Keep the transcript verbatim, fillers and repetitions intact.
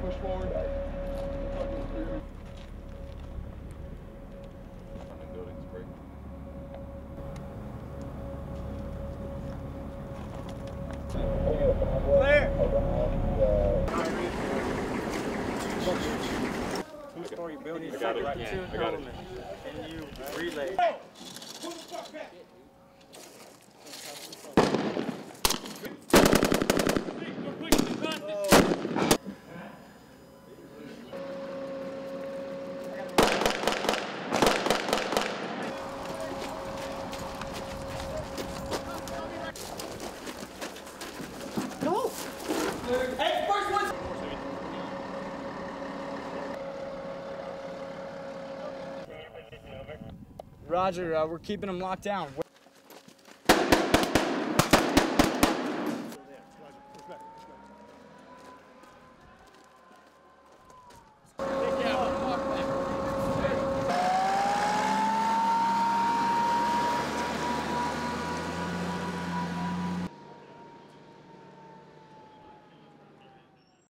push forward. Clear. Two-story building. I got it. Right, Yeah, two I got it. elements. And you relay. Roger, uh, we're keeping them locked down.